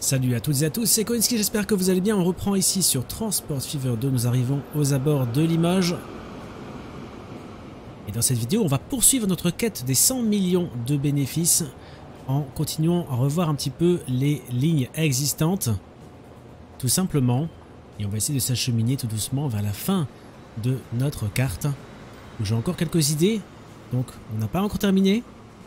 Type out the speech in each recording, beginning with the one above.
Salut à toutes et à tous, c'est Koinski, j'espère que vous allez bien. On reprend ici sur Transport Fever 2, nous arrivons aux abords de Limoges. Et dans cette vidéo, on va poursuivre notre quête des 100 millions de bénéfices en continuant à revoir un petit peu les lignes existantes, tout simplement. Et on va essayer de s'acheminer tout doucement vers la fin de notre carte, où j'ai encore quelques idées, donc on n'a pas encore terminé.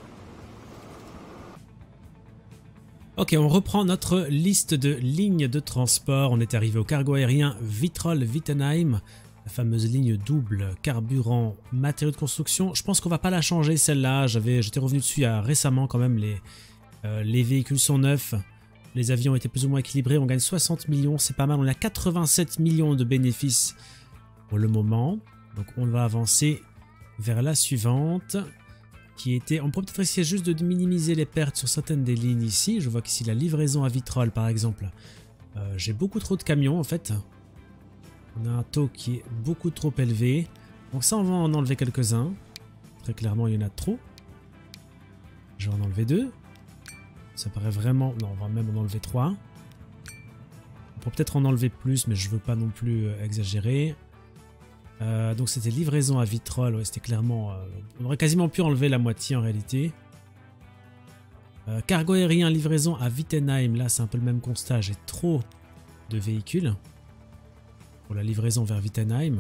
Ok, on reprend notre liste de lignes de transport. On est arrivé au cargo aérien Vitrolles-Wittenheim, la fameuse ligne double, carburant, matériaux de construction. Je pense qu'on va pas la changer celle-là. J'étais revenu dessus il y a récemment quand même. Les véhicules sont neufs, les avions étaient plus ou moins équilibrés. On gagne 60 millions, c'est pas mal. On a 87 millions de bénéfices pour le moment. Donc on va avancer vers la suivante. On pourrait peut-être essayer juste de minimiser les pertes sur certaines des lignes ici. Je vois qu'ici la livraison à Vitrolles par exemple, j'ai beaucoup trop de camions en fait. On a un taux qui est beaucoup trop élevé. Donc ça on va en enlever quelques-uns. Très clairement il y en a trop. Je vais en enlever 2. Ça paraît vraiment... Non, on va même en enlever 3. On pourrait peut-être en enlever plus, mais je veux pas non plus exagérer. Donc c'était livraison à Vitrolles, ouais, c'était clairement... on aurait quasiment pu enlever la moitié en réalité. Cargo aérien, livraison à Wittenheim, là c'est un peu le même constat, j'ai trop de véhicules pour la livraison vers Wittenheim.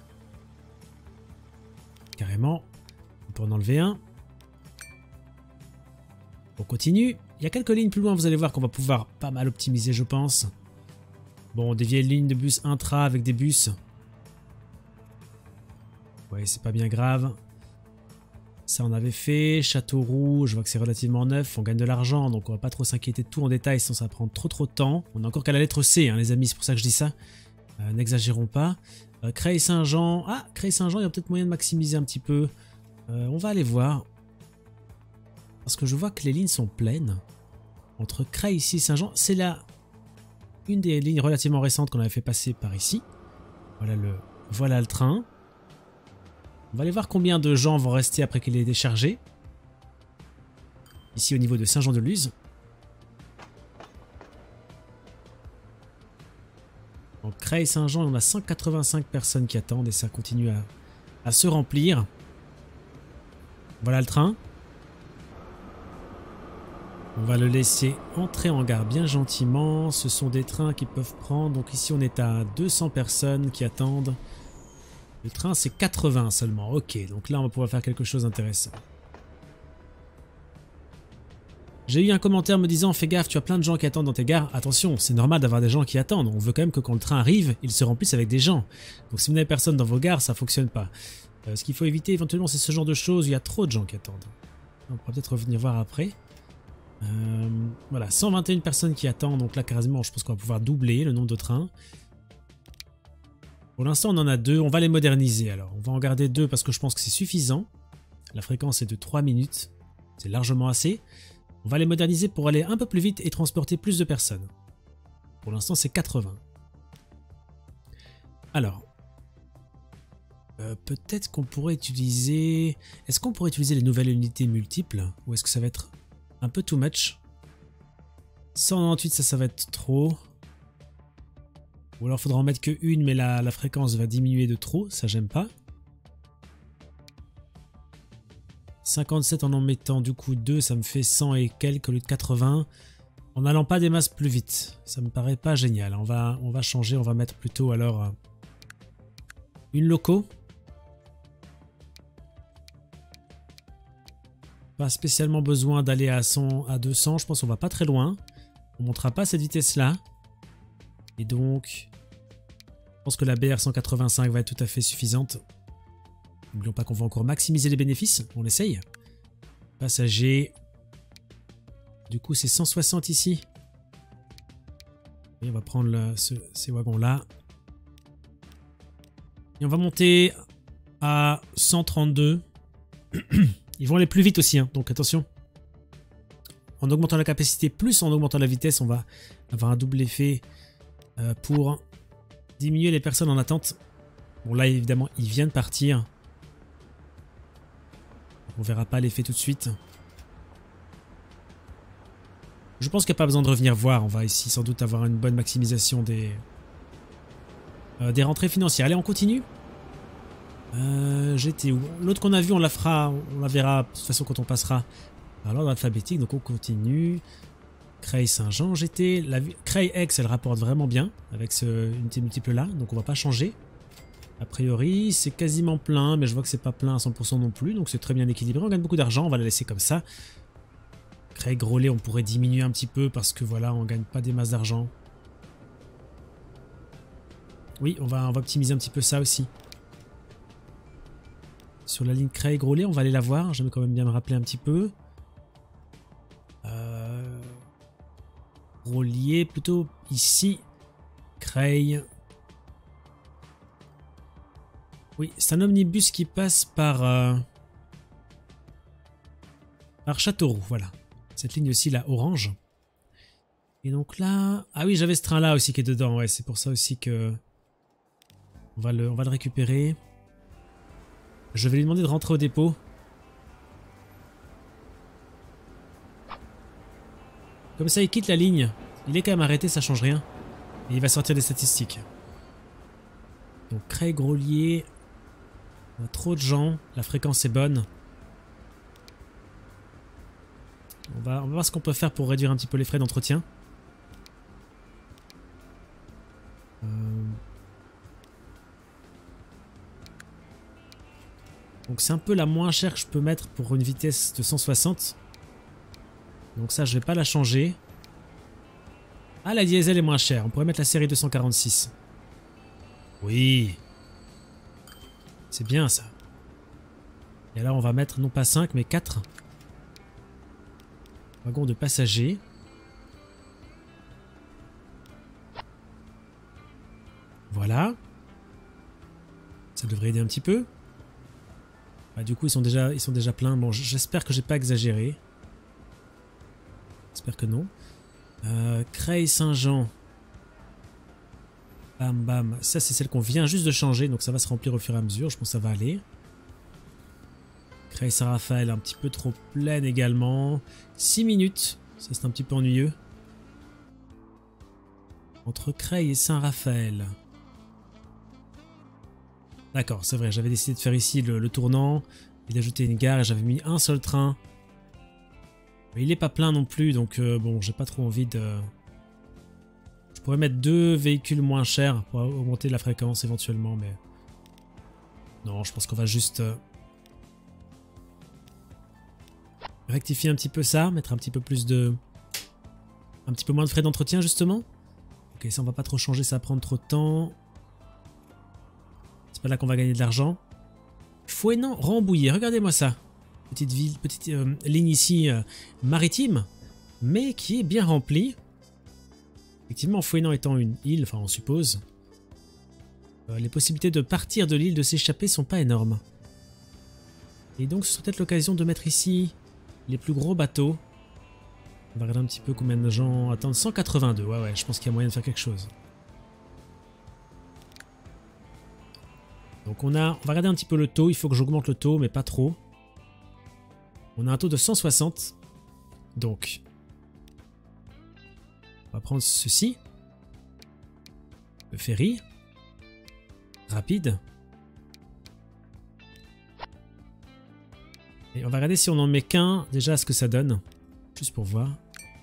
Carrément, on peut en enlever un. On continue, il y a quelques lignes plus loin, vous allez voir qu'on va pouvoir pas mal optimiser je pense. Bon, des vieilles lignes de bus intra avec des bus... Ouais, c'est pas bien grave. Ça on avait fait. Châteauroux, je vois que c'est relativement neuf. On gagne de l'argent, donc on va pas trop s'inquiéter de tout en détail, sinon ça va prendre trop de temps. On est encore qu'à la lettre C, hein, les amis, c'est pour ça que je dis ça. N'exagérons pas. Creil-Saint-Jean. Ah, Creil-Saint-Jean, il y a peut-être moyen de maximiser un petit peu. On va aller voir. Parce que je vois que les lignes sont pleines. Entre Creil ici Saint-Jean, c'est là une des lignes relativement récentes qu'on avait fait passer par ici. Voilà le train. On va aller voir combien de gens vont rester après qu'il ait été chargé. Ici au niveau de Saint-Jean-de-Luz. Donc Creil-Saint-Jean, on a 185 personnes qui attendent et ça continue à se remplir. Voilà le train. On va le laisser entrer en gare bien gentiment. Ce sont des trains qui peuvent prendre. Donc ici on est à 200 personnes qui attendent. Le train c'est 80 seulement, ok, donc là on va pouvoir faire quelque chose d'intéressant. J'ai eu un commentaire me disant fais gaffe, tu as plein de gens qui attendent dans tes gares. Attention, c'est normal d'avoir des gens qui attendent, on veut quand même que quand le train arrive, il se remplisse avec des gens. Donc si vous n'avez personne dans vos gares, ça fonctionne pas. Ce qu'il faut éviter éventuellement c'est ce genre de choses où il y a trop de gens qui attendent. On pourra peut-être revenir voir après. Voilà, 121 personnes qui attendent, donc là quasiment je pense qu'on va pouvoir doubler le nombre de trains. Pour l'instant on en a 2, on va les moderniser alors. On va en garder 2 parce que je pense que c'est suffisant. La fréquence est de 3 minutes, c'est largement assez. On va les moderniser pour aller un peu plus vite et transporter plus de personnes. Pour l'instant c'est 80. Alors, peut-être qu'on pourrait utiliser... Est-ce qu'on pourrait utiliser les nouvelles unités multiples? Ou est-ce que ça va être un peu too much? 198 ça va être trop. Ou alors il faudra en mettre que une, mais la fréquence va diminuer de trop, ça j'aime pas. 57 en mettant du coup 2, ça me fait 100 et quelques au lieu de 80. En n'allant pas des masses plus vite, ça me paraît pas génial. On va changer, on va mettre plutôt alors une loco. Pas spécialement besoin d'aller à 100, à 200, je pense qu'on va pas très loin. On montera pas cette vitesse là. Et donc, je pense que la BR185 va être tout à fait suffisante. N'oublions pas qu'on va encore maximiser les bénéfices. On essaye. Passagers. Du coup, c'est 160 ici. Et on va prendre ces wagons-là. Et on va monter à 132. Ils vont aller plus vite aussi, hein, donc attention. En augmentant la capacité plus en augmentant la vitesse, on va avoir un double effet. Pour diminuer les personnes en attente. Bon là évidemment il vient de partir. On verra pas l'effet tout de suite. Je pense qu'il n'y a pas besoin de revenir voir. On va ici sans doute avoir une bonne maximisation des rentrées financières. Allez, on continue. J'étais où? L'autre qu'on a vu, on la fera, on la verra de toute façon quand on passera par l'ordre alphabétique. Donc on continue. Creil Saint-Jean, j'étais. Creil Aix, elle rapporte vraiment bien avec ce unité multiple là. Donc on va pas changer. A priori, c'est quasiment plein, mais je vois que c'est pas plein à 100% non plus. Donc c'est très bien équilibré. On gagne beaucoup d'argent, on va la laisser comme ça. Creil Groslay, on pourrait diminuer un petit peu parce que voilà, on gagne pas des masses d'argent. Oui, on va optimiser un petit peu ça aussi. Sur la ligne Creil Groslay, on va aller la voir. J'aime quand même bien me rappeler un petit peu. Groslay, plutôt ici. Creil. Oui, c'est un omnibus qui passe par Châteauroux, voilà. Cette ligne aussi, là, orange. Et donc là... Ah oui, j'avais ce train-là aussi qui est dedans, ouais. C'est pour ça aussi que... On va le récupérer. Je vais lui demander de rentrer au dépôt. Comme ça, il quitte la ligne. Il est quand même arrêté, ça change rien. Et il va sortir des statistiques. Donc, Creil Groslay... On a trop de gens, la fréquence est bonne. On va voir ce qu'on peut faire pour réduire un petit peu les frais d'entretien. Donc c'est un peu la moins chère que je peux mettre pour une vitesse de 160. Donc ça je vais pas la changer. Ah, la diesel est moins chère, on pourrait mettre la série 246. Oui. C'est bien ça. Et là on va mettre non pas 5 mais 4 wagons de passagers. Voilà. Ça devrait aider un petit peu. Ah, du coup ils sont déjà pleins. Bon, j'espère que j'ai pas exagéré. J'espère que non. Creil Saint-Jean. Bam bam. Ça c'est celle qu'on vient juste de changer. Donc ça va se remplir au fur et à mesure. Je pense que ça va aller. Creil Saint-Raphaël un petit peu trop pleine également. 6 minutes. Ça c'est un petit peu ennuyeux. Entre Creil et Saint-Raphaël. D'accord, c'est vrai. J'avais décidé de faire ici le tournant. Et d'ajouter une gare. Et j'avais mis un seul train. Mais il est pas plein non plus. Donc bon, j'ai pas trop envie de... Je pourrais mettre 2 véhicules moins chers pour augmenter la fréquence éventuellement. Mais... Non, je pense qu'on va juste... rectifier un petit peu ça, mettre un petit peu plus de... un petit peu moins de frais d'entretien justement. Ok, ça on va pas trop changer, ça va prendre trop de temps. C'est pas là qu'on va gagner de l'argent. Fouesnant Rambouillet, regardez-moi ça. Petite ville, petite ligne ici maritime, mais qui est bien remplie. Effectivement, Fouesnant étant une île, enfin on suppose, les possibilités de partir de l'île, de s'échapper sont pas énormes. Et donc ce serait peut-être l'occasion de mettre ici les plus gros bateaux. On va regarder un petit peu combien de gens attendent. 182, ouais, je pense qu'il y a moyen de faire quelque chose. Donc on va regarder un petit peu le taux. Il faut que j'augmente le taux, mais pas trop. On a un taux de 160. Donc, on va prendre ceci. Le ferry. Rapide. Et on va regarder si on en met qu'un, déjà ce que ça donne. Juste pour voir.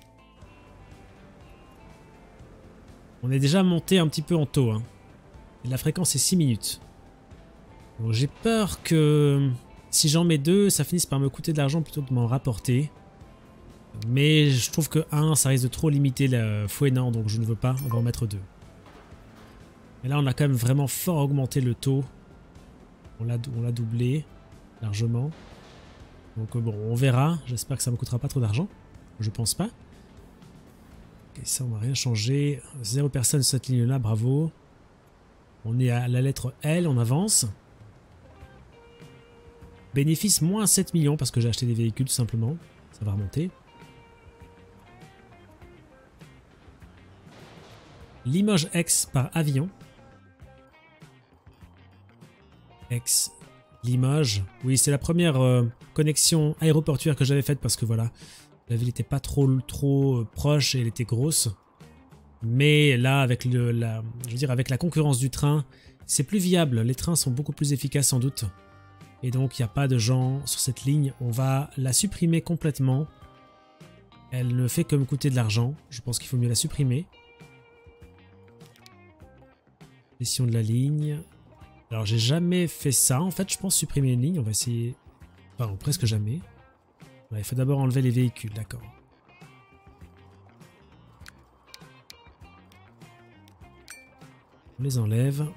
On est déjà monté un petit peu en taux. Hein. Et la fréquence est 6 minutes. Donc j'ai peur que si j'en mets 2, ça finisse par me coûter de l'argent plutôt que de m'en rapporter. Mais je trouve que 1, ça risque de trop limiter le Fouesnant, donc je ne veux pas. On va en mettre 2. Et là on a quand même vraiment fort augmenté le taux. On l'a doublé largement. Donc bon, on verra. J'espère que ça ne me coûtera pas trop d'argent. Je pense pas. Et ça, on va rien changer. 0 personne sur cette ligne-là, bravo. On est à la lettre L, on avance. Bénéfice moins 7 millions parce que j'ai acheté des véhicules tout simplement. Ça va remonter. Limoges-Aix par avion. Aix, Limoges. Oui, c'est la première connexion aéroportuaire que j'avais faite parce que voilà, La ville n'était pas trop proche et elle était grosse. Mais là, avec je veux dire, avec la concurrence du train, c'est plus viable. Les trains sont beaucoup plus efficaces sans doute. Et donc, il n'y a pas de gens sur cette ligne. On va la supprimer complètement. Elle ne fait que me coûter de l'argent. Je pense qu'il faut mieux la supprimer. Gestion de la ligne. Alors, j'ai jamais fait ça. En fait, je pense supprimer une ligne. On va essayer... Enfin, presque jamais. Ouais, il faut d'abord enlever les véhicules, d'accord. On les enlève.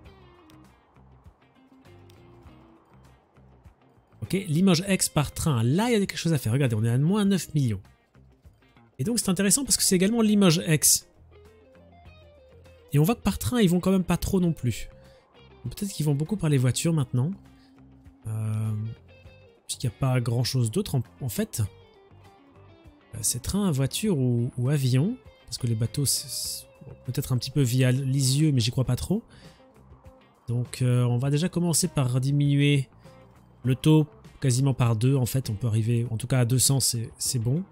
Ok, Limoges-Aix par train. Là, il y a quelque chose à faire. Regardez, on est à moins 9 millions. Et donc, c'est intéressant parce que c'est également Limoges-Aix. Et on voit que par train, ils vont quand même pas trop non plus. Peut-être qu'ils vont beaucoup par les voitures maintenant. Puisqu'il n'y a pas grand-chose d'autre en fait. C'est train, voiture ou avion. Parce que les bateaux, c'est peut-être un petit peu via Lisieux, mais j'y crois pas trop. Donc, on va déjà commencer par diminuer le taux quasiment par 2. En fait, on peut arriver, en tout cas à 200, c'est bon.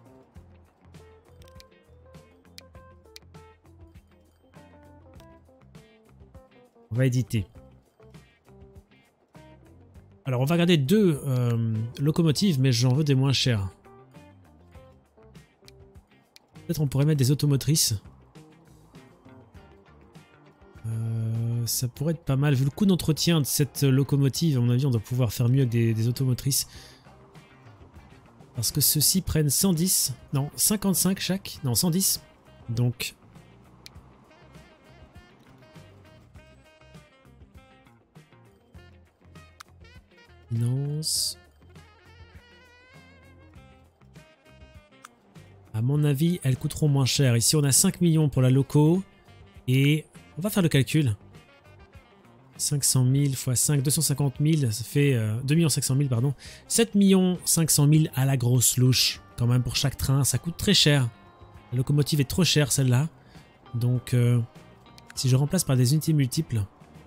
On va éditer. Alors, on va regarder 2 locomotives, mais j'en veux des moins chères. Peut-être on pourrait mettre des automotrices. Ça pourrait être pas mal. Vu le coût d'entretien de cette locomotive, à mon avis, on doit pouvoir faire mieux avec des automotrices. Parce que ceux-ci prennent 110. Non, 55 chaque. Non, 110. Donc... Finance. À mon avis, elles coûteront moins cher. Ici, on a 5 millions pour la loco. Et on va faire le calcul. 500 000 x 5, 250 000, ça fait 2 500 000, pardon. 7 500 000 à la grosse louche. Quand même, pour chaque train, ça coûte très cher. La locomotive est trop chère, celle-là. Donc, si je remplace par des unités multiples...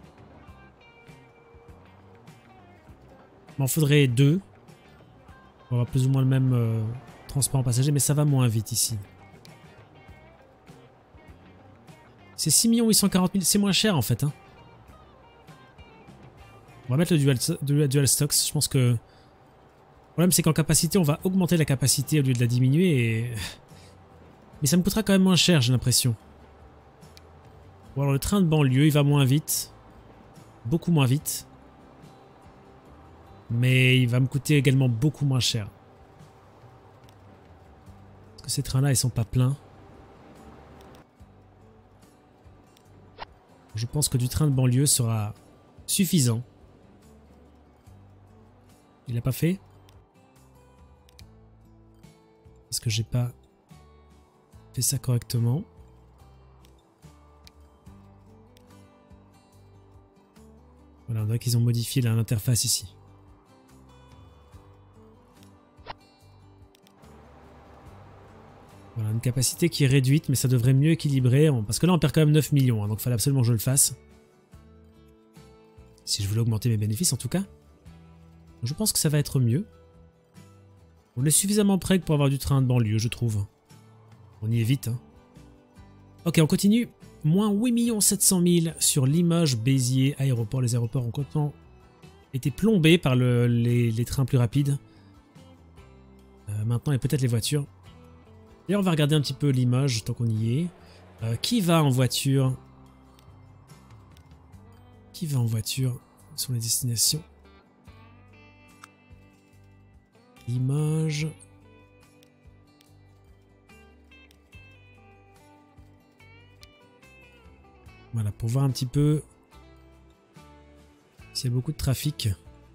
Il m'en faudrait 2. On aura plus ou moins le même transport en passager, mais ça va moins vite ici. C'est 6 840 000, c'est moins cher en fait. Hein. On va mettre le dual stocks. Je pense que le problème c'est qu'en capacité, on va augmenter la capacité au lieu de la diminuer. Et... Mais ça me coûtera quand même moins cher, j'ai l'impression. Bon alors le train de banlieue, il va moins vite. Beaucoup moins vite. Mais il va me coûter également beaucoup moins cher. Parce que ces trains-là, ils sont pas pleins. Je pense que du train de banlieue sera suffisant. Il l'a pas fait? Parce que j'ai pas fait ça correctement. Voilà, on dirait qu'ils ont modifié l'interface ici. Voilà, une capacité qui est réduite, mais ça devrait mieux équilibrer. Parce que là, on perd quand même 9 millions, hein, donc il fallait absolument que je le fasse. Si je voulais augmenter mes bénéfices, en tout cas. Je pense que ça va être mieux. On est suffisamment près pour avoir du train de banlieue, je trouve. On y est vite. Hein. Ok, on continue. Moins 8 700 000 sur Limoges, Béziers, aéroport. Les aéroports ont complètement été plombés par les trains plus rapides. Maintenant, et peut-être les voitures. Et on va regarder un petit peu Limoges, tant qu'on y est. Qui va en voiture? Qui va en voiture sur les destinations? Limoges. Voilà, pour voir un petit peu s'il y a beaucoup de trafic.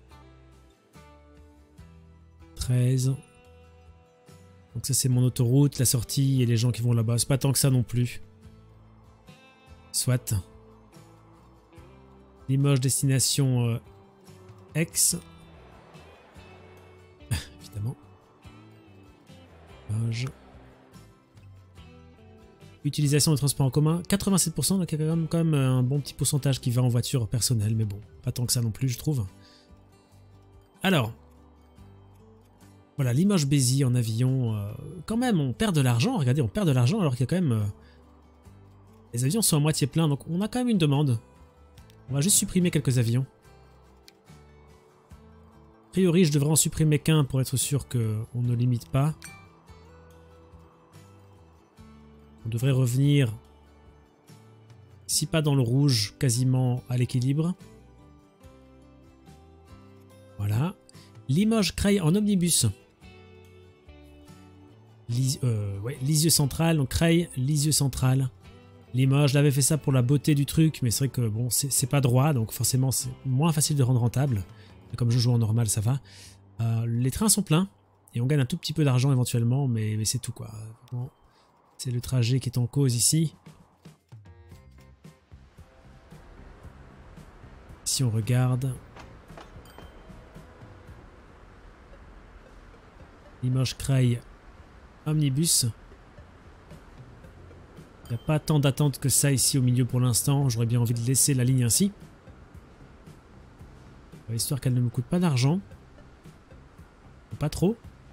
13. Donc ça c'est mon autoroute, la sortie et les gens qui vont là-bas. C'est pas tant que ça non plus. Soit. Limoges, destination Aix. Évidemment. Limoges. Utilisation de transport en commun, 87%, donc il y a quand même un bon petit pourcentage qui va en voiture personnelle, mais bon, pas tant que ça non plus, je trouve. Alors, Voilà, Limoges-Béziers en avion. Quand même, on perd de l'argent. Regardez, on perd de l'argent alors qu'il y a quand même... les avions sont à moitié pleins, donc on a quand même une demande. On va juste supprimer quelques avions. A priori, je devrais en supprimer qu'un pour être sûr qu'on ne limite pas. On devrait revenir, si pas dans le rouge, quasiment à l'équilibre. Voilà. Limoges-Creil en omnibus. Lisieux central, donc Creil, Lisieux central. Limoges, j'avais fait ça pour la beauté du truc, mais c'est vrai que bon, c'est pas droit, donc forcément c'est moins facile de rendre rentable. Mais comme je joue en normal, ça va. Les trains sont pleins, et on gagne un tout petit peu d'argent éventuellement, mais c'est tout quoi. Bon, c'est le trajet qui est en cause ici. Si on regarde... Limoges-Creil, omnibus. Il n'y a pas tant d'attente que ça ici au milieu pour l'instant. J'aurais bien envie de laisser la ligne ainsi. Histoire qu'elle ne me coûte pas d'argent. Pas trop.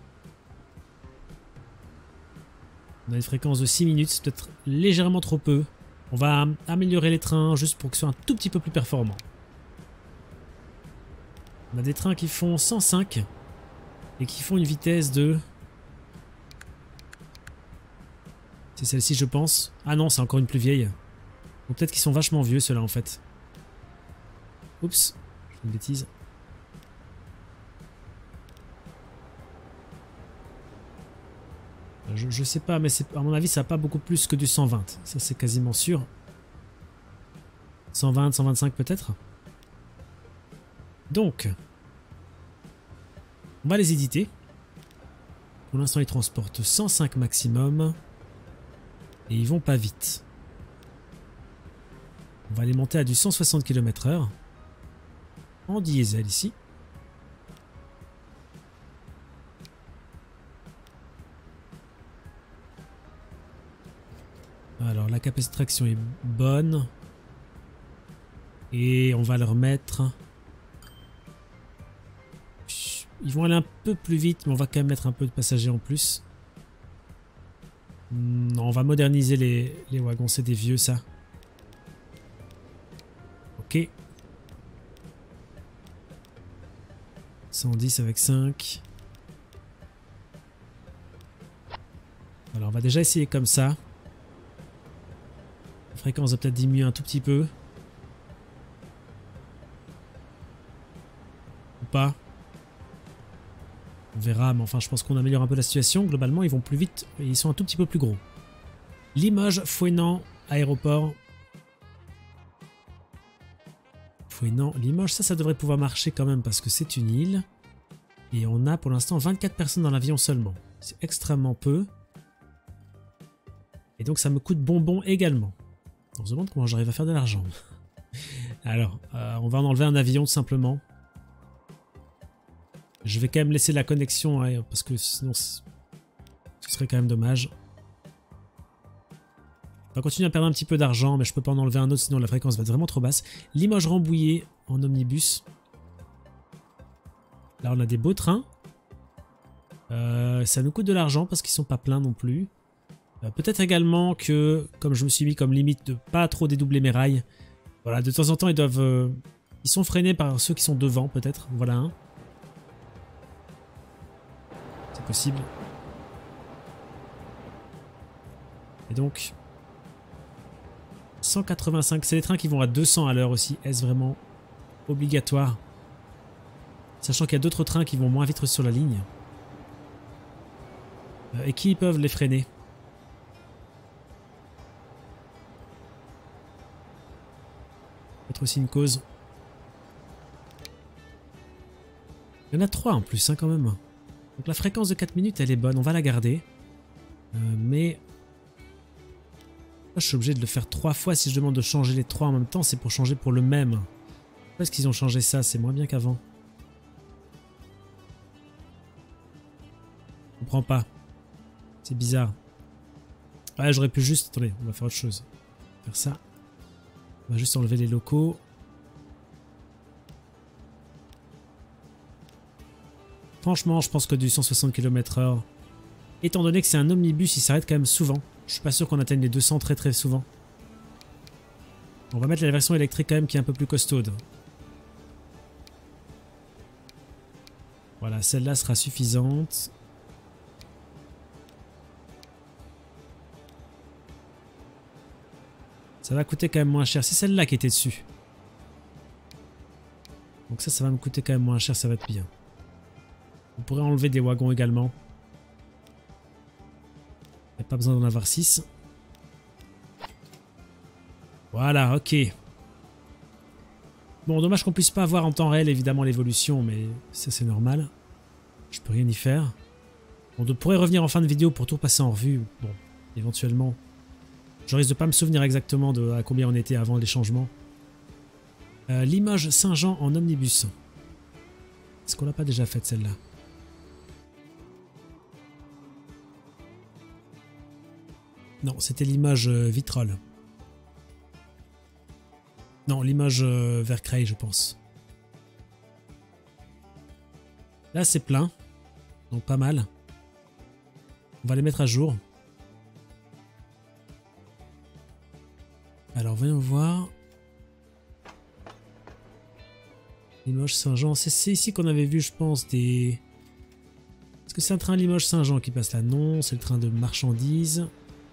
On a une fréquence de 6 minutes, c'est peut-être légèrement trop peu. On va améliorer les trains juste pour qu'ils soient un tout petit peu plus performants. On a des trains qui font 105 et qui font une vitesse de... C'est celle-ci je pense. Ah non, c'est encore une plus vieille. Ou peut-être qu'ils sont vachement vieux ceux-là en fait. Oups, je fais une bêtise. Je sais pas, mais à mon avis ça n'a pas beaucoup plus que du 120. Ça c'est quasiment sûr. 120, 125 peut-être. Donc, on va les éditer. Pour l'instant ils transportent 105 maximum. Et ils vont pas vite. On va les monter à du 160 km/h. En diesel ici. Alors la capacité de traction est bonne. Et on va leur mettre... Ils vont aller un peu plus vite, mais on va quand même mettre un peu de passagers en plus. Non, on va moderniser les wagons, c'est des vieux ça. Ok. 110 avec 5. Alors on va déjà essayer comme ça. La fréquence va peut-être diminuer un tout petit peu. Ou pas. On verra, mais enfin je pense qu'on améliore un peu la situation. Globalement ils vont plus vite et ils sont un tout petit peu plus gros. Limoges, Fouesnant, aéroport. Fouesnant, Limoges, ça devrait pouvoir marcher quand même parce que c'est une île. Et on a pour l'instant 24 personnes dans l'avion seulement. C'est extrêmement peu. Et donc ça me coûte bonbon également. On se demande comment j'arrive à faire de l'argent. Alors, on va en enlever un avion tout simplement. Je vais quand même laisser la connexion hein, parce que sinon ce serait quand même dommage. On va continuer à perdre un petit peu d'argent, mais je peux pas en enlever un autre sinon la fréquence va être vraiment trop basse. Limoges-Rambouillet en omnibus. Là on a des beaux trains. Ça nous coûte de l'argent parce qu'ils sont pas pleins non plus. Peut-être également que, comme je me suis mis comme limite de pas trop dédoubler mes rails, voilà, de temps en temps ils doivent... ils sont freinés par ceux qui sont devant peut-être, voilà un. C'est possible. Et donc... 185, c'est les trains qui vont à 200 à l'heure aussi, est-ce vraiment obligatoire? Sachant qu'il y a d'autres trains qui vont moins vite sur la ligne. Et qui peuvent les freiner? Peut-être aussi une cause. Il y en a 3 en plus, hein, quand même. Donc la fréquence de 4 minutes, elle est bonne, on va la garder. Mais... Là, je suis obligé de le faire 3 fois. Si je demande de changer les 3 en même temps, c'est pour changer pour le même. Pourquoi est-ce qu'ils ont changé ça? C'est moins bien qu'avant. Je comprends pas. C'est bizarre. Ouais, j'aurais pu juste... Attendez, on va faire autre chose. Faire ça. On va juste enlever les locaux. Franchement, je pense que du 160 km/h, étant donné que c'est un omnibus, il s'arrête quand même souvent. Je suis pas sûr qu'on atteigne les 200 très très souvent. On va mettre la version électrique quand même qui est un peu plus costaude. Voilà, celle-là sera suffisante. Ça va coûter quand même moins cher. C'est celle-là qui était dessus. Donc ça va me coûter quand même moins cher, ça va être bien. On pourrait enlever des wagons également. Il n'y a pas besoin d'en avoir 6. Voilà, ok. Bon, dommage qu'on puisse pas voir en temps réel évidemment l'évolution, mais ça c'est normal. Je peux rien y faire. On pourrait revenir en fin de vidéo pour tout passer en revue. Bon, éventuellement. Je risque de pas me souvenir exactement de à combien on était avant les changements. Limoges Saint-Jean en omnibus. Est-ce qu'on l'a pas déjà faite celle-là? Non, c'était Limoges Vitrolles. Non, Limoges vers Creil, je pense. Là, c'est plein. Donc pas mal. On va les mettre à jour. Alors, voyons voir. Limoges Saint-Jean. C'est ici qu'on avait vu, je pense, des... Est-ce que c'est un train Limoges Saint-Jean qui passe là? Non, c'est le train de marchandises.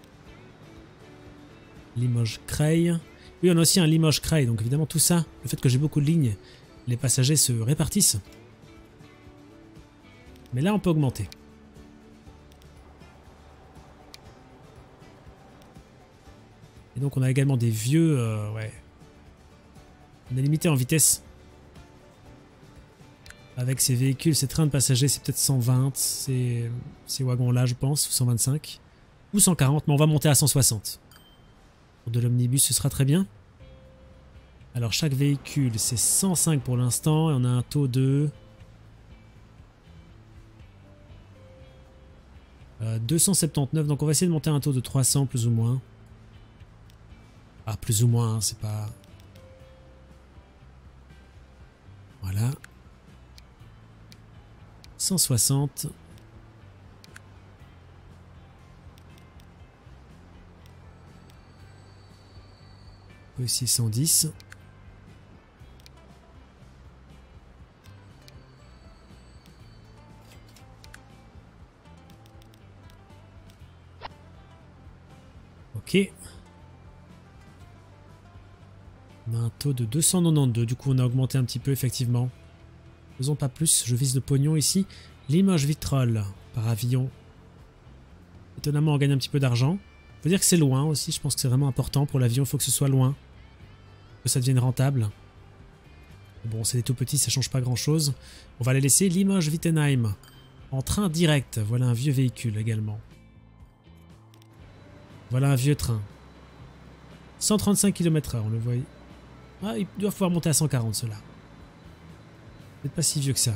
Limoges Creil. Oui, on a aussi un Limoges Creil. Donc évidemment, tout ça, le fait que j'ai beaucoup de lignes, les passagers se répartissent. Mais là, on peut augmenter. Et donc, on a également des vieux... ouais. On est limité en vitesse. Avec ces véhicules, ces trains de passagers, c'est peut-être 120. Ces wagons-là, je pense, ou 125. Ou 140, mais on va monter à 160. Pour de l'omnibus, ce sera très bien. Alors, chaque véhicule, c'est 105 pour l'instant. Et on a un taux de... 279. Donc, on va essayer de monter à un taux de 300, plus ou moins. Ah, plus ou moins, hein, c'est pas... Voilà. 160. Aussi 110. Ok. On a un taux de 292. Du coup, on a augmenté un petit peu, effectivement. Faisons pas plus. Je vise le pognon ici. Limoges Vitrolles par avion. Étonnamment, on gagne un petit peu d'argent. Faut dire que c'est loin aussi. Je pense que c'est vraiment important pour l'avion. Il faut que ce soit loin. Que ça devienne rentable. Bon, c'est des tout petits, ça change pas grand chose. On va les laisser. Limoges Wittenheim. En train direct. Voilà un vieux véhicule également. Voilà un vieux train. 135 km/h, on le voit. Ah, il doit pouvoir monter à 140 ceux-là. Peut-être pas si vieux que ça.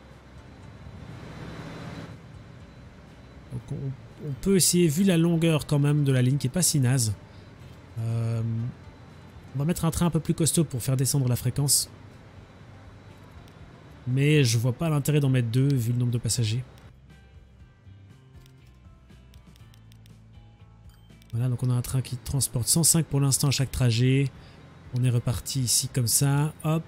Donc on peut essayer, vu la longueur quand même de la ligne qui est pas si naze. On va mettre un train un peu plus costaud pour faire descendre la fréquence. Mais je vois pas l'intérêt d'en mettre deux vu le nombre de passagers. Voilà, donc on a un train qui transporte 105 pour l'instant à chaque trajet. On est reparti ici comme ça. Hop.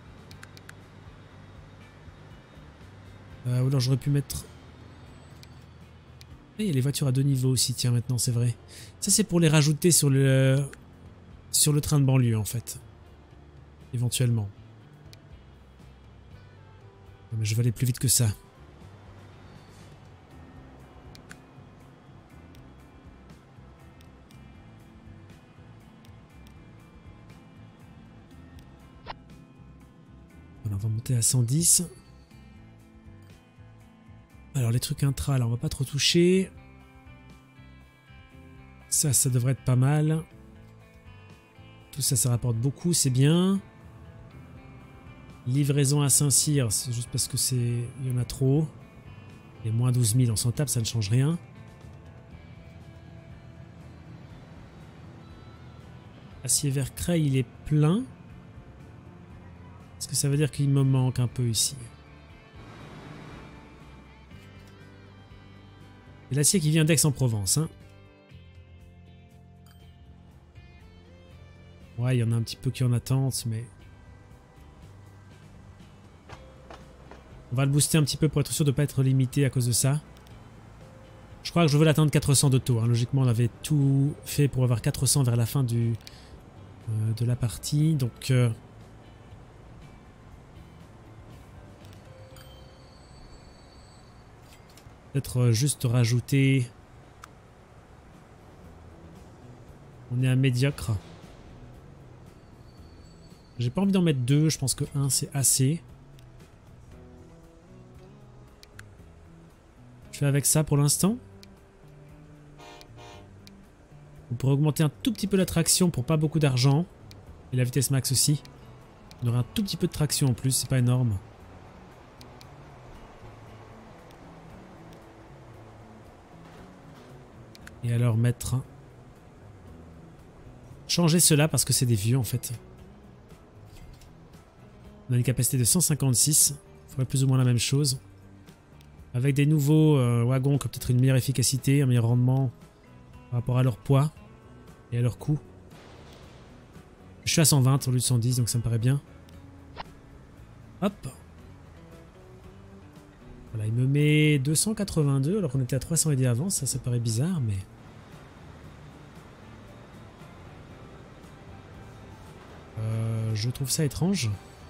Ou alors j'aurais pu mettre... Il y a les voitures à deux niveaux aussi, tiens, maintenant, c'est vrai. Ça, c'est pour les rajouter sur le train de banlieue, en fait. Éventuellement. Non, mais je vais aller plus vite que ça. Voilà, on va monter à 110. Alors les trucs intra, là on va pas trop toucher. Ça devrait être pas mal. Tout ça, ça rapporte beaucoup, c'est bien. Livraison à Saint-Cyr, c'est juste parce que il y en a trop. Les moins 12 000, on s'en tape, ça ne change rien. Acier vers Creil, il est plein. Est-ce que ça veut dire qu'il me manque un peu ici? C'est l'acier qui vient d'Aix-en-Provence. Hein. Ouais, il y en a un petit peu qui en attendent, mais... On va le booster un petit peu pour être sûr de ne pas être limité à cause de ça. Je crois que je veux l'atteindre 400 de taux. Hein. Logiquement, on avait tout fait pour avoir 400 vers la fin de la partie. Donc... peut-être juste rajouter... On est à médiocre. J'ai pas envie d'en mettre 2, je pense que 1 c'est assez. Je fais avec ça pour l'instant. On pourrait augmenter un tout petit peu la traction pour pas beaucoup d'argent. Et la vitesse max aussi. On aura un tout petit peu de traction en plus, c'est pas énorme. Et alors mettre... Changer cela parce que c'est des vieux en fait. On a une capacité de 156. Il faudrait plus ou moins la même chose. Avec des nouveaux wagons qui ont peut-être une meilleure efficacité, un meilleur rendement par rapport à leur poids et à leur coût. Je suis à 120 au lieu de 110 donc ça me paraît bien. Hop. Voilà, il me met 282 alors qu'on était à 300 aidés avant. Ça paraît bizarre mais... je trouve ça étrange.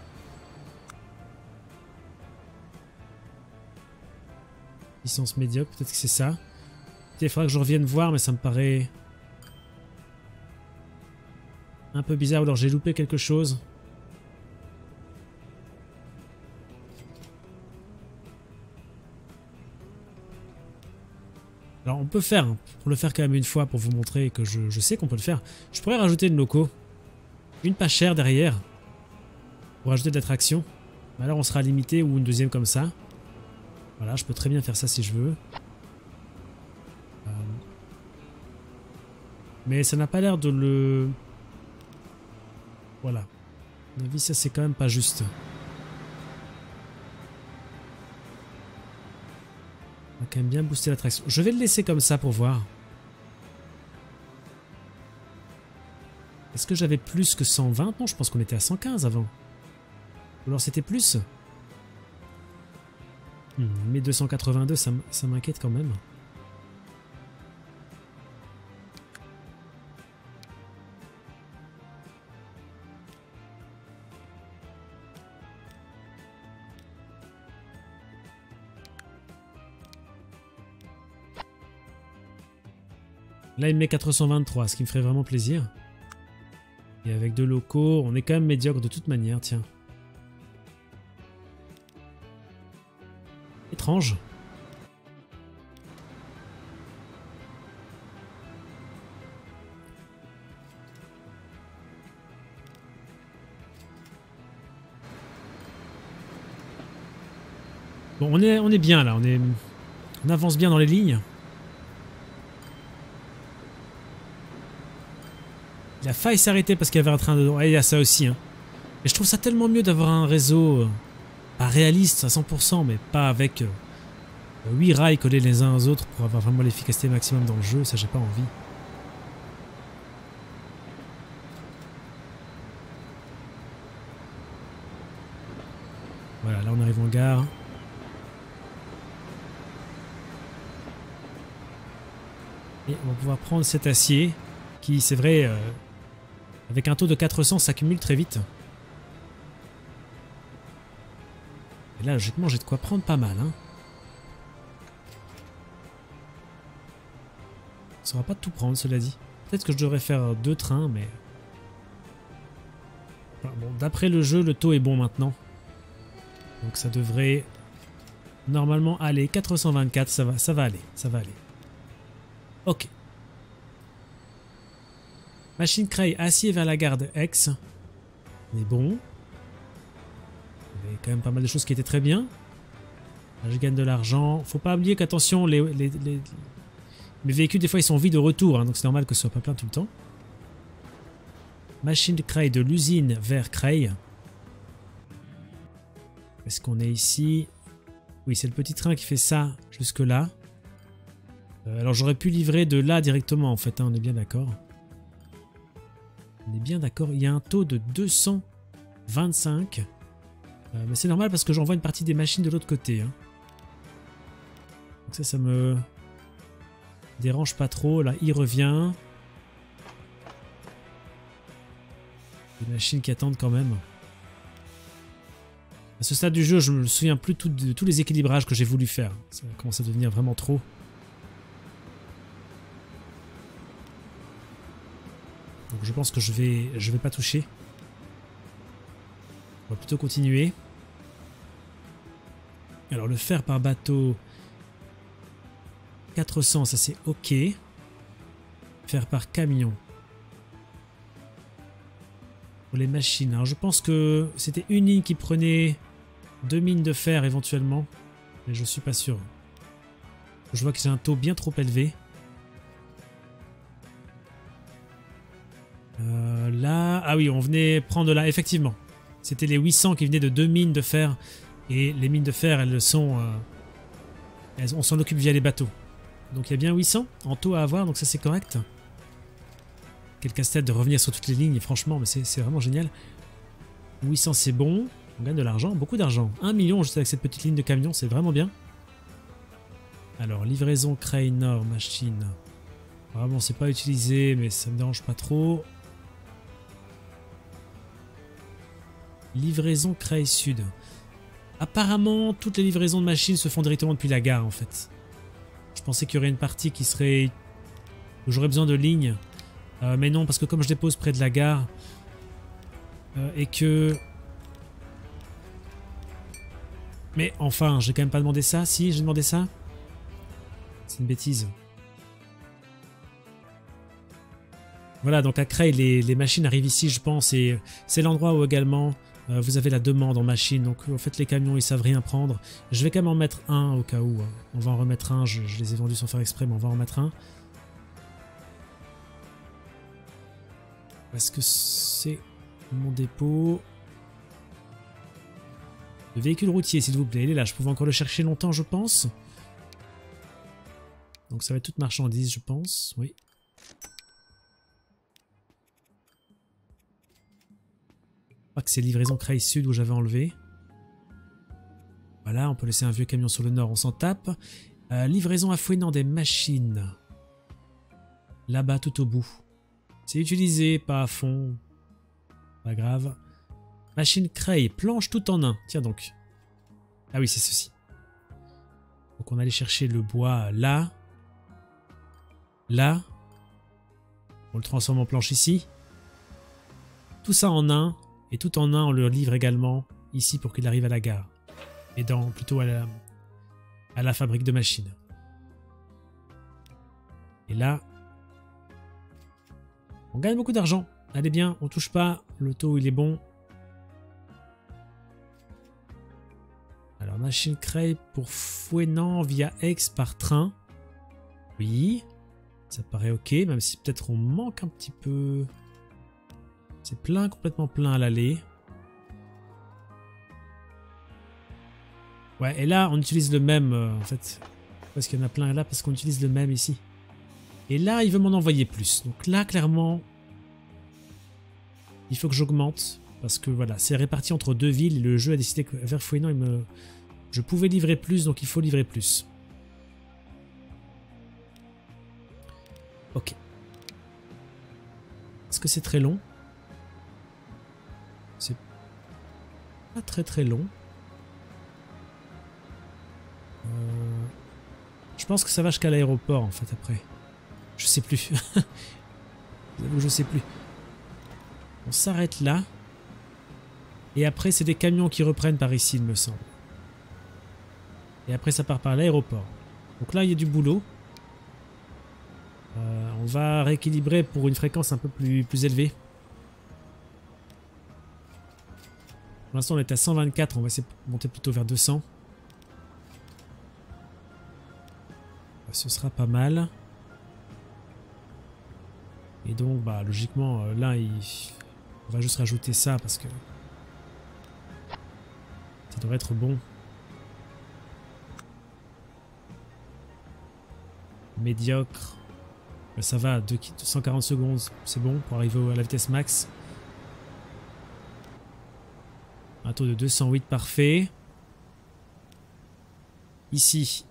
Puissance médiocre, peut-être que c'est ça. Il faudra que je revienne voir, mais ça me paraît un peu bizarre. Ou alors j'ai loupé quelque chose. Alors on peut faire, hein, pour le faire quand même une fois, pour vous montrer que je sais qu'on peut le faire. Je pourrais rajouter une loco. Une pas chère derrière. Pour rajouter de la traction. Mais alors on sera limité, ou une deuxième comme ça. Voilà, je peux très bien faire ça si je veux. Mais ça n'a pas l'air de le... Voilà. À mon avis, ça c'est quand même pas juste. On va quand même bien booster la traction. Je vais le laisser comme ça pour voir. Est-ce que j'avais plus que 120? Non, je pense qu'on était à 115 avant. Ou alors c'était plus? Mais 282, ça m'inquiète quand même. Là, il me met 423, ce qui me ferait vraiment plaisir. Et avec deux locaux, on est quand même médiocre de toute manière, tiens. Étrange. Bon, on est bien là, on avance bien dans les lignes. Il a failli s'arrêter parce qu'il y avait un train dedans. Et il y a ça aussi. Hein. Et je trouve ça tellement mieux d'avoir un réseau pas réaliste à 100%, mais pas avec 8 rails collés les uns aux autres pour avoir vraiment l'efficacité maximum dans le jeu. Ça, j'ai pas envie. Voilà, là on arrive en gare. Et on va pouvoir prendre cet acier qui, c'est vrai, avec un taux de 400, s'accumule très vite. Et là, logiquement, j'ai de quoi prendre pas mal. Hein. Ça ne saura pas de tout prendre, cela dit. Peut-être que je devrais faire 2 trains, mais... Enfin, bon, d'après le jeu, le taux est bon maintenant. Donc ça devrait normalement aller. 424, ça va aller. Ça va aller. Ok. Machine Cray, acier vers la gare de Aix. On est bon. Il y avait quand même pas mal de choses qui étaient très bien. Là, je gagne de l'argent. Faut pas oublier qu'attention, mes véhicules, des fois, ils sont vides de retour. Hein, donc c'est normal que ce soit pas plein tout le temps. Machine Cray de l'usine vers Cray. Est-ce qu'on est ici? Oui, c'est le petit train qui fait ça jusque là. Alors j'aurais pu livrer de là directement en fait, hein, on est bien d'accord. On est bien d'accord, il y a un taux de 225. Mais c'est normal parce que j'envoie une partie des machines de l'autre côté. Hein. Donc ça me dérange pas trop. Là, il revient. Des machines qui attendent quand même. À ce stade du jeu, je me souviens plus de tous les équilibrages que j'ai voulu faire. Ça commence à devenir vraiment trop. Donc je pense que je vais pas toucher. On va plutôt continuer. Alors le fer par bateau, 400, ça c'est ok. Fer par camion. Pour les machines, alors je pense que c'était une ligne qui prenait 2 mines de fer éventuellement. Mais je suis pas sûr. Je vois que j'ai un taux bien trop élevé. Là, ah oui, on venait prendre là, effectivement. C'était les 800 qui venaient de 2 mines de fer. Et les mines de fer, elles sont... on s'en occupe via les bateaux. Donc il y a bien 800 en taux à avoir, donc ça c'est correct. Quel casse-tête de revenir sur toutes les lignes, franchement, mais c'est vraiment génial. 800 c'est bon, on gagne de l'argent, beaucoup d'argent. 1 million juste avec cette petite ligne de camion, c'est vraiment bien. Alors, livraison Cray Nord, machine. Vraiment, c'est pas utilisé, mais ça me dérange pas trop. Livraison Cray Sud. Apparemment, toutes les livraisons de machines se font directement depuis la gare, en fait. Je pensais qu'il y aurait une partie qui serait... où j'aurais besoin de lignes. Mais non, parce que comme je dépose près de la gare... et que... Mais enfin, j'ai quand même pas demandé ça. Si, j'ai demandé ça. C'est une bêtise. Voilà, donc à Cray, les machines arrivent ici, je pense. Et c'est l'endroit où également... vous avez la demande en machine, donc en fait les camions ils savent rien prendre. Je vais quand même en mettre un au cas où. On va en remettre un, je les ai vendus sans faire exprès, mais on va en mettre un. Est-ce que c'est mon dépôt? Le véhicule routier s'il vous plaît, il est là, je pouvais encore le chercher longtemps je pense. Donc ça va être toute marchandise je pense, oui. Je crois que c'est livraison Cray Sud où j'avais enlevé. Voilà, on peut laisser un vieux camion sur le nord, on s'en tape. Livraison à Fouesnant des machines. Là-bas, tout au bout. C'est utilisé, pas à fond. Pas grave. Machine Cray, planche tout en un. Tiens donc. Ah oui, c'est ceci. Donc on allait chercher le bois là. Là. On le transforme en planche ici. Tout ça en un. Et tout en un, on le livre également ici pour qu'il arrive à la gare. Et plutôt à la fabrique de machines. Et là, on gagne beaucoup d'argent. Allez bien, on touche pas. Le taux, il est bon. Alors, machine Cray pour Fouesnant via Aix par train. Oui. Ça paraît ok, même si peut-être on manque un petit peu... C'est plein, complètement plein à l'aller. Ouais, et là, on utilise le même, en fait. Parce qu'il y en a plein là, parce qu'on utilise le même ici. Et là, il veut m'en envoyer plus. Donc là, clairement, il faut que j'augmente. Parce que voilà, c'est réparti entre deux villes. Et le jeu a décidé que vers Fouesnant, je pouvais livrer plus, donc il faut livrer plus. Ok. Est-ce que c'est très long ? C'est pas très long. Je pense que ça va jusqu'à l'aéroport en fait après. Je sais plus. J'avoue, je sais plus. On s'arrête là. Et après c'est des camions qui reprennent par ici il me semble. Et après ça part par l'aéroport. Donc là il y a du boulot. On va rééquilibrer pour une fréquence un peu plus élevée. Pour l'instant on est à 124, on va essayer de monter plutôt vers 200. Ce sera pas mal. Et donc bah logiquement là on va juste rajouter ça parce que ça devrait être bon. Médiocre. Ça va, 240 secondes, c'est bon pour arriver à la vitesse max. Un taux de 208, parfait. Ici,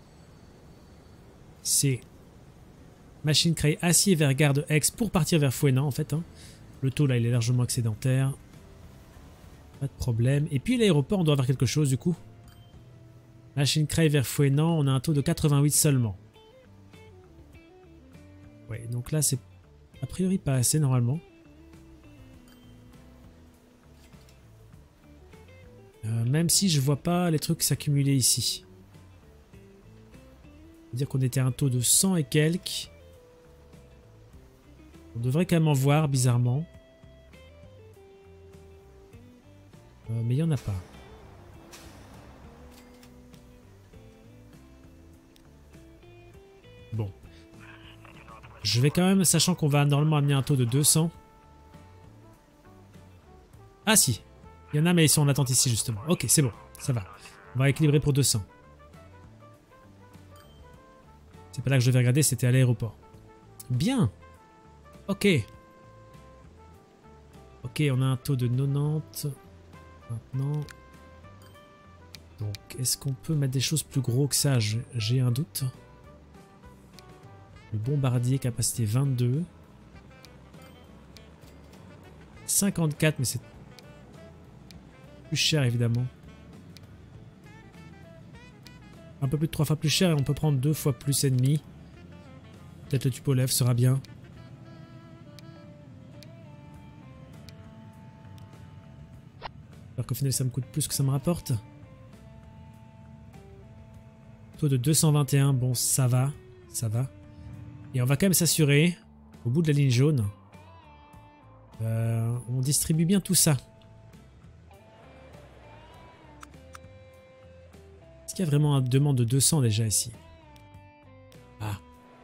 c'est Machine Cray acier vers Gare de Aix pour partir vers Fouesnant en fait. Hein. Le taux là il est largement excédentaire. Pas de problème. Et puis l'aéroport on doit avoir quelque chose du coup. Machine Cray vers Fouesnant, on a un taux de 88 seulement. Ouais, donc là c'est a priori pas assez normalement. Même si je vois pas les trucs s'accumuler ici. C'est-à-dire qu'on était à un taux de 100 et quelques. On devrait quand même en voir bizarrement. Mais il n'y en a pas. Bon. Je vais quand même, sachant qu'on va normalement amener un taux de 200. Ah si. Il y en a mais ils sont en attente ici justement. Ok, c'est bon. Ça va. On va équilibrer pour 200. C'est pas là que je devais regarder, c'était à l'aéroport. Bien. Ok. Ok, on a un taux de 90. Maintenant. Donc, est-ce qu'on peut mettre des choses plus gros que ça? J'ai un doute. Le bombardier, capacité 22. 54, mais c'est plus cher évidemment. Un peu plus de 3 fois plus cher et on peut prendre 2 fois plus ennemi. Peut-être le Tupolev sera bien. Alors qu'au final ça me coûte plus que ça me rapporte. Taux de 221, bon ça va. Ça va. Et on va quand même s'assurer, au bout de la ligne jaune, on distribue bien tout ça. Est-ce qu'il y a vraiment une demande de 200 déjà ici? Ah.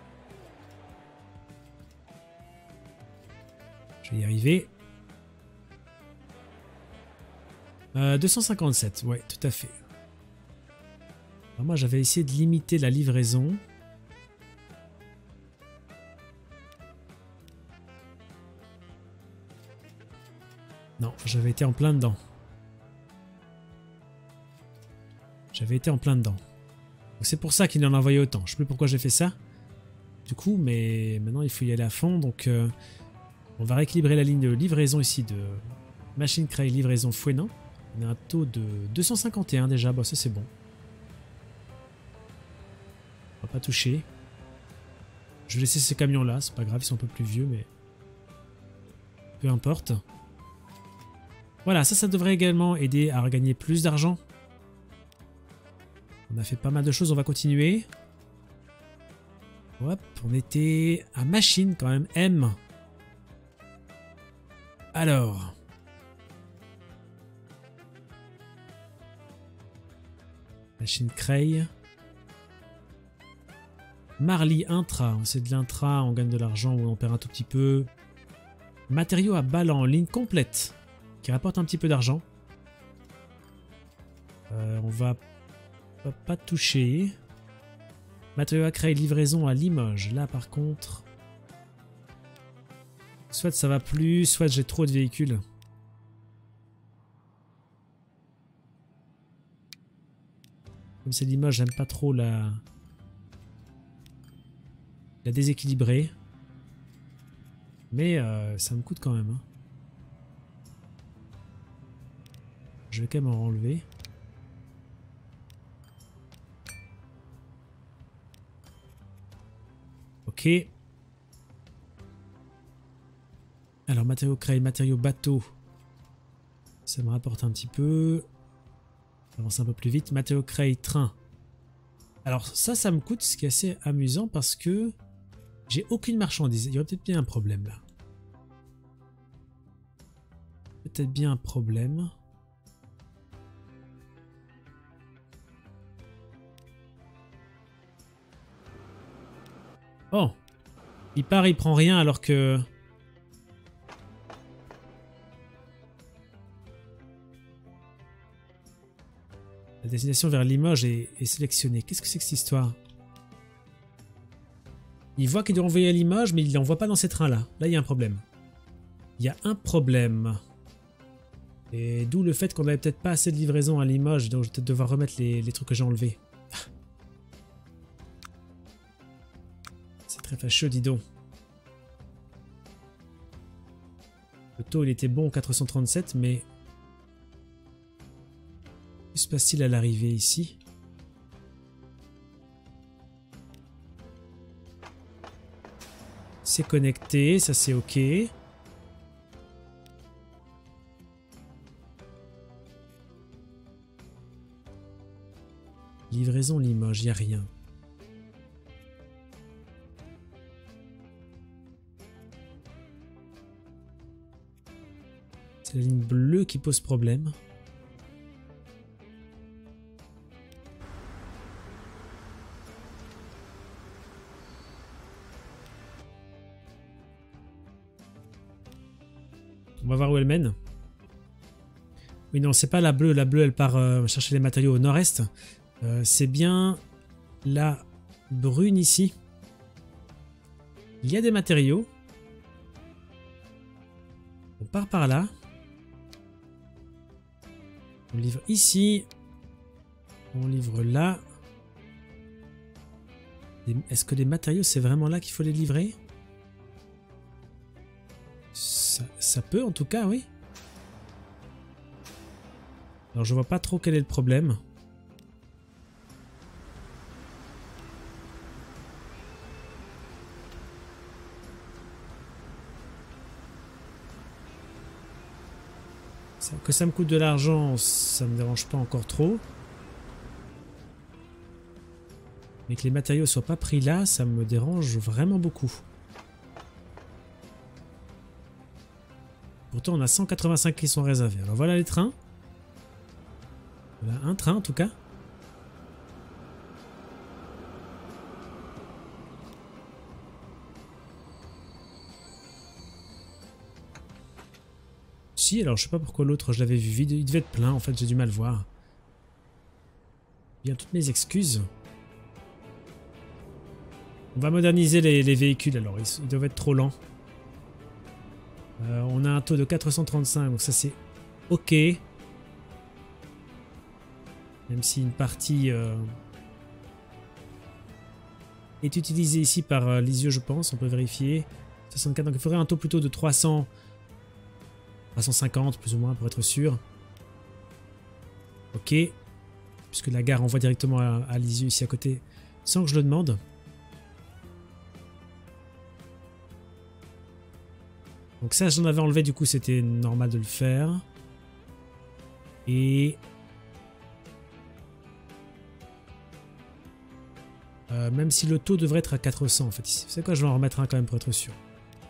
Je vais y arriver. 257, ouais, tout à fait. Alors moi j'avais essayé de limiter la livraison. Non, j'avais été en plein dedans. J'avais été en plein dedans. C'est pour ça qu'il en a envoyé autant. Je sais plus pourquoi j'ai fait ça. Du coup, mais maintenant il faut y aller à fond. Donc on va rééquilibrer la ligne de livraison ici de Machine Cray livraison Fouesnant. On a un taux de 251 déjà. Bon, ça c'est bon. On va pas toucher. Je vais laisser ces camions là. C'est pas grave, ils sont un peu plus vieux, mais peu importe. Voilà, ça devrait également aider à regagner plus d'argent. On a fait pas mal de choses, on va continuer. Hop, on était à machine quand même, M. Alors. Machine Cray. Marly Intra, c'est de l'intra, on gagne de l'argent ou on perd un tout petit peu. Matériaux à Ballan, ligne complète, qui rapporte un petit peu d'argent. On va pas toucher. Matériaux à Cray, livraison à Limoges. Là par contre, soit ça va plus, soit j'ai trop de véhicules. Comme c'est Limoges, j'aime pas trop la déséquilibrer. Mais ça me coûte quand même. Hein. Je vais quand même en enlever. Ok. Alors matériaux Cray, matériaux bateau. Ça me rapporte un petit peu. Avance un peu plus vite. Matériaux Cray, train. Alors ça me coûte, ce qui est assez amusant parce que j'ai aucune marchandise. Il y aurait peut-être bien un problème là. Peut-être bien un problème. Oh, il part, il prend rien alors que... La destination vers Limoges est sélectionnée. Qu'est-ce que c'est que cette histoire? Il voit qu'il doit envoyer à Limoges, mais il l'envoie pas dans ces trains-là. Là, il y a un problème. Il y a un problème. Et d'où le fait qu'on n'avait peut-être pas assez de livraison à Limoges, donc je vais peut-être devoir remettre les trucs que j'ai enlevés. C'est très fâcheux, dis donc. Le taux, il était bon, 437, mais... Que se passe-t-il à l'arrivée ici? C'est connecté, ça c'est ok. Livraison Limoges, il n'y a rien. C'est la ligne bleue qui pose problème. On va voir où elle mène. Oui, non, c'est pas la bleue. La bleue, elle part chercher les matériaux au nord-est. C'est bien la brune ici. Il y a des matériaux. On part par là. On livre ici. On livre là. Est-ce que les matériaux, c'est vraiment là qu'il faut les livrer? Ça peut en tout cas, oui. Alors je vois pas trop quel est le problème. Que ça me coûte de l'argent, ça me dérange pas encore trop. Mais que les matériaux soient pas pris là, ça me dérange vraiment beaucoup. Pourtant, on a 185 qui sont réservés. Alors voilà les trains. Voilà un train en tout cas. Si, alors je sais pas pourquoi l'autre, je l'avais vu vide. Il devait être plein, en fait, j'ai du mal voir. Bien, toutes mes excuses. On va moderniser les véhicules, alors ils doivent être trop lents. On a un taux de 435, donc ça c'est ok. Même si une partie est utilisée ici par Lisieux, je pense, on peut vérifier. 64, donc il faudrait un taux plutôt de 300, 350 plus ou moins pour être sûr. Ok. Puisque la gare envoie directement à Lisieux ici à côté, sans que je le demande. Donc ça, j'en avais enlevé, du coup, c'était normal de le faire. Et... même si le taux devrait être à 400, en fait. C'est quoi, je vais en remettre un quand même pour être sûr.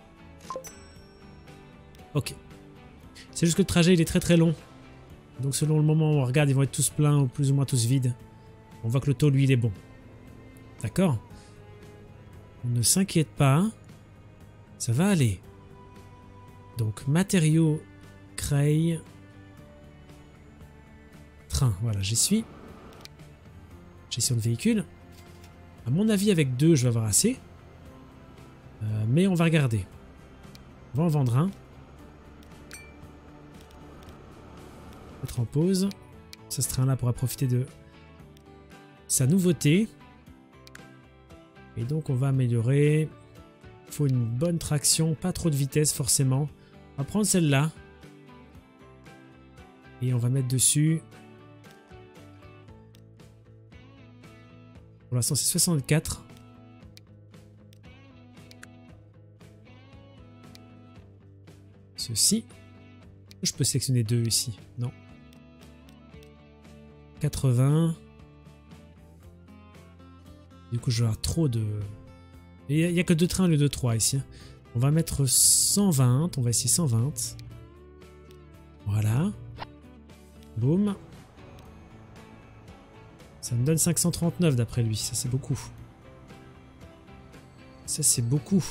Ok. C'est juste que le trajet, il est très très long. Donc selon le moment où on regarde, ils vont être tous pleins ou plus ou moins tous vides. On voit que le taux, lui, il est bon. D'accord? On ne s'inquiète pas. Ça va aller. Donc, matériaux, Creil, train. Voilà, j'y suis. Gestion de véhicule. À mon avis, avec 2, je vais avoir assez. Mais on va regarder. On va en vendre un. Mettre en pause. Ce train-là pourra profiter de sa nouveauté. Et donc, on va améliorer. Il faut une bonne traction, pas trop de vitesse forcément. On va prendre celle-là. Et on va mettre dessus. Pour l'instant, c'est 64. Ceci. Je peux sélectionner 2 ici. Non. 80. Du coup, je vais avoir trop de... Il n'y a que 2 trains au lieu de 3 ici. On va mettre 120. On va essayer 120. Voilà. Boum. Ça me donne 539 d'après lui. Ça, c'est beaucoup. Ça, c'est beaucoup.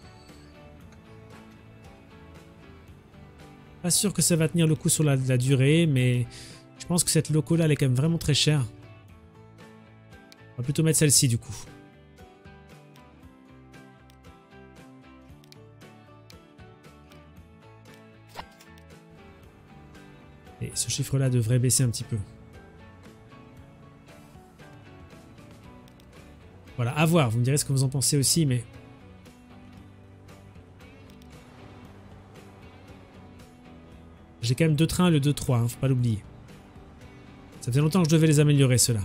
Pas sûr que ça va tenir le coup sur la durée, mais je pense que cette loco-là, elle est quand même vraiment très chère. On va plutôt mettre celle-ci, du coup. Et ce chiffre-là devrait baisser un petit peu. Voilà, à voir. Vous me direz ce que vous en pensez aussi, mais... J'ai quand même 2 trains et le 2-3, hein, faut pas l'oublier. Ça faisait longtemps que je devais les améliorer, ceux-là.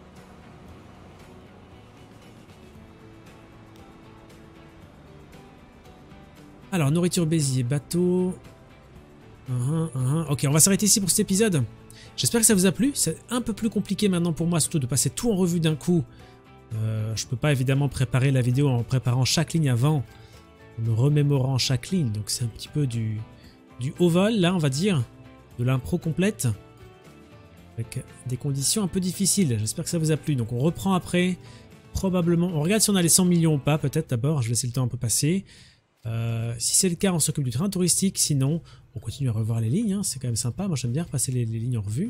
Alors, nourriture bézier, bateau... Ok, on va s'arrêter ici pour cet épisode. J'espère que ça vous a plu. C'est un peu plus compliqué maintenant pour moi, surtout de passer tout en revue d'un coup. Je peux pas évidemment préparer la vidéo en préparant chaque ligne avant, en me remémorant chaque ligne. Donc c'est un petit peu du haut vol, là, on va dire. De l'impro complète. Avec des conditions un peu difficiles. J'espère que ça vous a plu. Donc on reprend après. Probablement. On regarde si on a les 100 millions ou pas, peut-être d'abord. Je vais laisser le temps un peu passer. Si c'est le cas, on s'occupe du train touristique. Sinon, on continue à revoir les lignes. Hein. C'est quand même sympa. Moi, j'aime bien repasser les lignes en revue.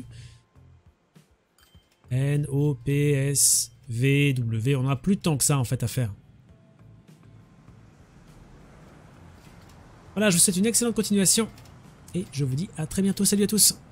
N, O, P, S, V, W. On n'a plus de temps que ça, en fait, à faire. Voilà, je vous souhaite une excellente continuation. Et je vous dis à très bientôt. Salut à tous.